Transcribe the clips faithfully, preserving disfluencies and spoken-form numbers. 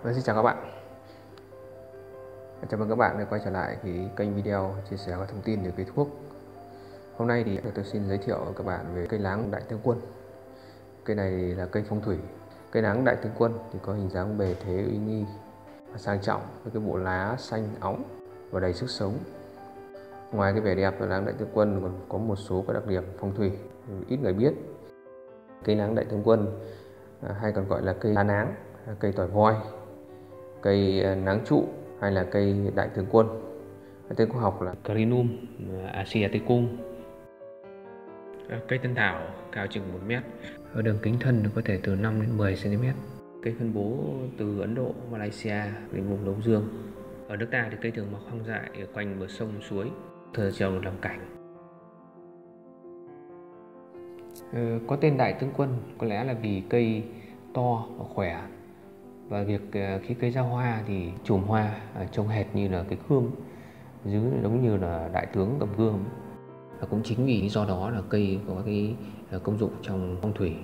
Xin chào các bạn. Chào mừng các bạn đã quay trở lại cái kênh video chia sẻ các thông tin về cây thuốc. Hôm nay thì tôi xin giới thiệu các bạn về cây láng đại tướng quân. Cây này là cây phong thủy. Cây láng đại tướng quân thì có hình dáng bề thế uy nghi và sang trọng với cái bộ lá xanh óng và đầy sức sống. Ngoài cái vẻ đẹp của láng đại tướng quân còn có một số cái đặc điểm phong thủy ít người biết. Cây láng đại tướng quân hay còn gọi là cây lá náng, cây tỏi voi, cây náng trụ hay là cây đại tướng quân. Tên khoa học là Crinum asiaticum. Cây tân thảo cao chừng một mét, ở đường kính thân có thể từ năm đến mười xăng ti mét. Cây phân bố từ Ấn Độ, Malaysia đến vùng Đông Dương. Ở nước ta thì cây thường mọc hoang dại ở quanh bờ sông suối, thường trồng làm cảnh. Ừ, có tên đại tướng quân có lẽ là vì cây to và khỏe, và việc khi cây ra hoa thì chùm hoa trông hệt như là cái gươm, dưới giống như là đại tướng cầm gươm. Và cũng chính vì lý do đó là cây có cái công dụng trong phong thủy.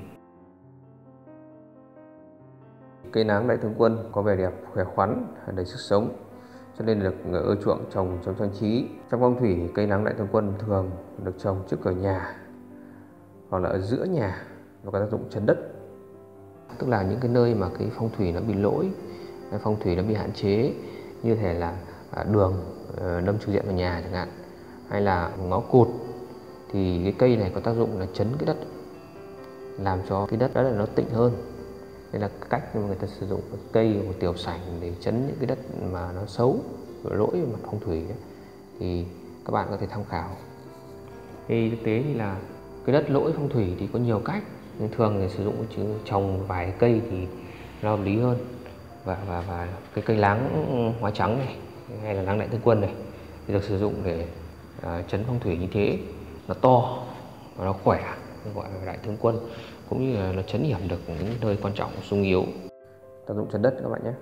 Cây láng đại tướng quân có vẻ đẹp, khỏe khoắn, đầy sức sống, cho nên được ưa chuộng trồng trong trang trí. Trong phong thủy, cây láng đại tướng quân thường được trồng trước cửa nhà hoặc là ở giữa nhà và có tác dụng chấn đất. Tức là những cái nơi mà cái phong thủy nó bị lỗi, cái phong thủy nó bị hạn chế, như thể là đường đâm trực diện vào nhà chẳng hạn, hay là ngõ cụt, thì cái cây này có tác dụng là chấn cái đất, làm cho cái đất đó là nó tịnh hơn. Đây là cách mà người ta sử dụng cây của tiểu sảnh để chấn những cái đất mà nó xấu, lỗi về mặt phong thủy ấy. Thì các bạn có thể tham khảo. Thì thực tế thì là cái đất lỗi phong thủy thì có nhiều cách, nhưng thường thì sử dụng chứ trồng vài cây thì nó hợp lý hơn. Và, và, và cái cây láng hoa trắng này hay là láng đại tướng quân này thì được sử dụng để uh, chấn phong thủy như thế. Nó to và nó khỏe, gọi là đại tướng quân, cũng như là nó chấn hiểm được những nơi quan trọng, xung yếu. Tác dụng chấn đất các bạn nhé.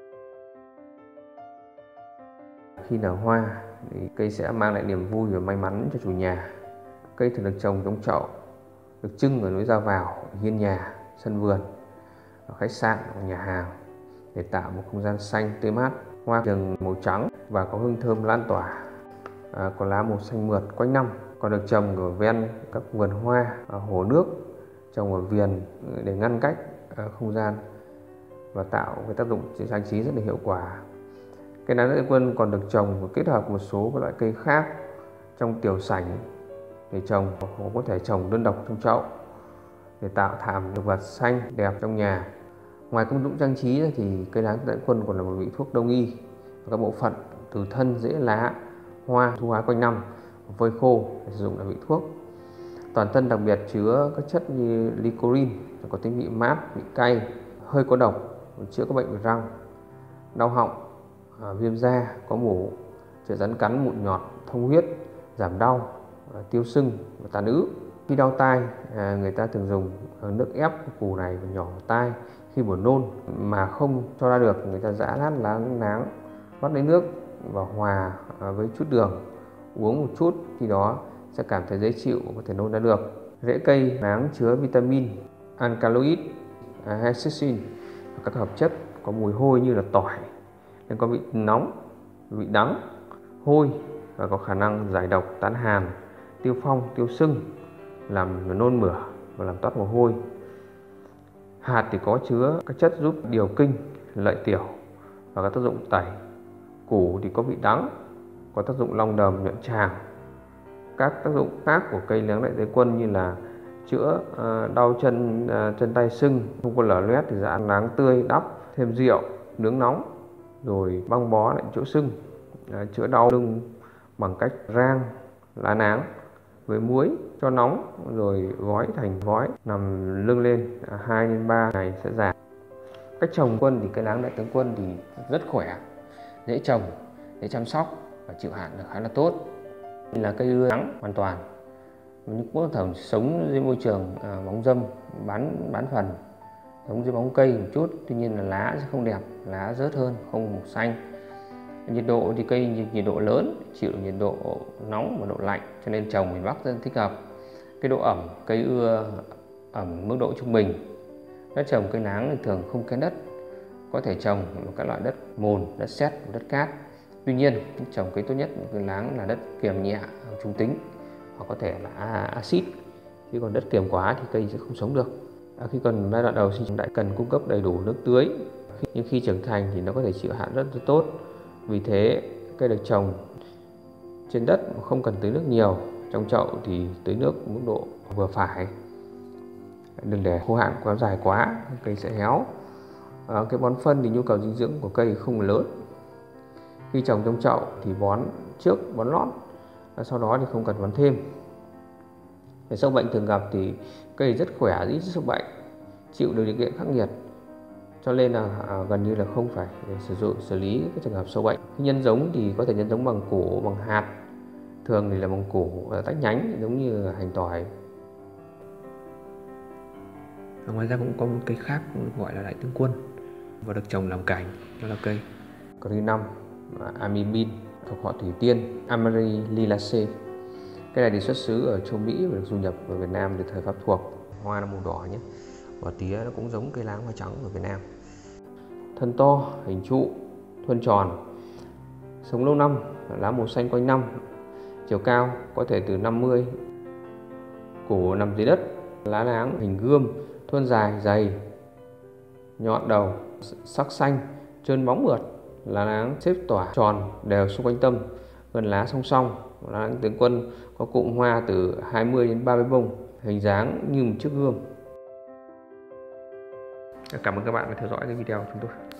Khi nở hoa thì cây sẽ mang lại niềm vui và may mắn cho chủ nhà. Cây thường được trồng trong chậu, được trưng ở lối ra vào, hiên nhà, sân vườn, ở khách sạn, ở nhà hàng để tạo một không gian xanh tươi mát. Hoa thường màu trắng và có hương thơm lan tỏa, à, có lá màu xanh mượt quanh năm. Còn được trồng ở ven các vườn hoa, ở hồ nước, trồng ở viền để ngăn cách à, không gian và tạo cái tác dụng trang trí rất là hiệu quả. Cây láng đại tướng quân còn được trồng và kết hợp một số các loại cây khác trong tiểu sảnh để trồng, hoặc có thể trồng đơn độc trong chậu để tạo thảm thực vật xanh đẹp trong nhà. Ngoài công dụng trang trí thì cây láng đại tướng quân còn là một vị thuốc đông y, và các bộ phận từ thân, rễ, lá, hoa thu hái quanh năm, phơi khô để sử dụng là vị thuốc. Toàn thân đặc biệt chứa các chất như lycorin, có tính vị mát, vị cay, hơi có độc, chữa các bệnh về răng, đau họng, à, viêm da, có mủ, chữa rắn cắn, mụn nhọt, thông huyết, giảm đau, à, tiêu sưng và tàn ứ. Khi đau tai, à, người ta thường dùng nước ép củ này và nhỏ vào tai. Khi buồn nôn mà không cho ra được, người ta giã lát lá náng, vắt lấy nước và hòa với chút đường, uống một chút, khi đó sẽ cảm thấy dễ chịu và có thể nôn ra được. Rễ cây láng chứa vitamin, alkaloid, hexacin và các hợp chất có mùi hôi như là tỏi, nên có vị nóng, vị đắng, hôi và có khả năng giải độc, tán hàn, tiêu phong, tiêu sưng, làm nôn mửa và làm toát mồ hôi. Hạt thì có chứa các chất giúp điều kinh, lợi tiểu và các tác dụng tẩy. Củ thì có vị đắng, có tác dụng long đờm, nhuận tràng. Các tác dụng khác của cây láng đại tướng quân như là chữa uh, đau chân uh, chân tay sưng, không có lở loét thì giã láng tươi đắp, thêm rượu, nướng nóng, rồi băng bó lại chỗ sưng, uh, chữa đau lưng bằng cách rang lá náng với muối cho nóng, rồi gói thành gói nằm lưng lên, hai đến ba ngày sẽ giảm. Cách trồng quân thì cây láng đại tướng quân thì rất khỏe, dễ trồng, dễ chăm sóc và chịu hạn được khá là tốt. Là cây ưa nắng hoàn toàn, nhưng cũng thường sống dưới môi trường à, bóng râm, bán bán phần, sống dưới bóng cây một chút. Tuy nhiên là lá sẽ không đẹp, lá rớt hơn, không màu xanh. Nhiệt độ thì cây nhiệt độ lớn, chịu được nhiệt độ nóng và độ lạnh, cho nên trồng miền Bắc rất thích hợp. Cái độ ẩm, cây ưa ẩm mức độ trung bình. Đất trồng cây láng thì thường không kén đất, có thể trồng các loại đất mồn, đất sét, đất cát. Tuy nhiên, trồng cây tốt nhất của cây láng là đất kiềm nhẹ, trung tính, hoặc có thể là axit. Chứ còn đất kiềm quá thì cây sẽ không sống được. À, khi còn giai đoạn đầu sinh trưởng đại cần cung cấp đầy đủ nước tưới, nhưng khi trưởng thành thì nó có thể chịu hạn rất, rất tốt. Vì thế, cây được trồng trên đất mà không cần tưới nước nhiều, trong chậu thì tưới nước mức độ vừa phải. Đừng để khô hạn quá dài quá, cây sẽ héo. À, cái bón phân thì nhu cầu dinh dưỡng của cây không lớn. Khi trồng trong chậu thì bón trước, bón lót, sau đó thì không cần bón thêm. Để sâu bệnh thường gặp thì cây rất khỏe, ít sâu bệnh, chịu được điều kiện khắc nghiệt, cho nên là à, gần như là không phải sử dụng xử lý các trường hợp sâu bệnh. Khi nhân giống thì có thể nhân giống bằng củ, bằng hạt, thường thì là bằng củ tách nhánh giống như hành tỏi. Và ngoài ra cũng có một cây khác gọi là đại tướng quân và được trồng làm cảnh, đó là cây Crinum amibin thuộc họ thủy tiên Amarylliaceae. Cây này thì xuất xứ ở châu Mỹ và được du nhập vào Việt Nam từ thời Pháp thuộc. Hoa là màu đỏ nhé, và tía nó cũng giống cây láng hoa trắng ở Việt Nam. Thân to, hình trụ, thuôn tròn, sống lâu năm, lá màu xanh quanh năm, chiều cao có thể từ năm mươi, củ nằm dưới đất, lá láng hình gươm, thuôn dài, dày, nhọn đầu, sắc xanh, trơn bóng mượt, lá láng xếp tỏa tròn đều xung quanh tâm, gần lá song song. Lá láng tướng quân có cụm hoa từ hai mươi đến ba mươi bông, hình dáng như một chiếc gươm. Cảm ơn các bạn đã theo dõi cái video của chúng tôi.